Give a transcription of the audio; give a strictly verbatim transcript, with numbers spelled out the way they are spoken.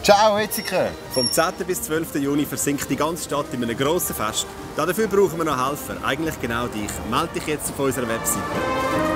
Ciao, Wetzikon! Vom zehnten bis zwölften Juni versinkt die ganze Stadt in einem grossen Fest. Dafür brauchen wir noch Helfer, eigentlich genau dich. Melde dich jetzt auf unserer Webseite.